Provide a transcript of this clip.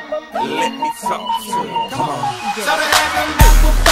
Let me talk to him. Come on. Something happened.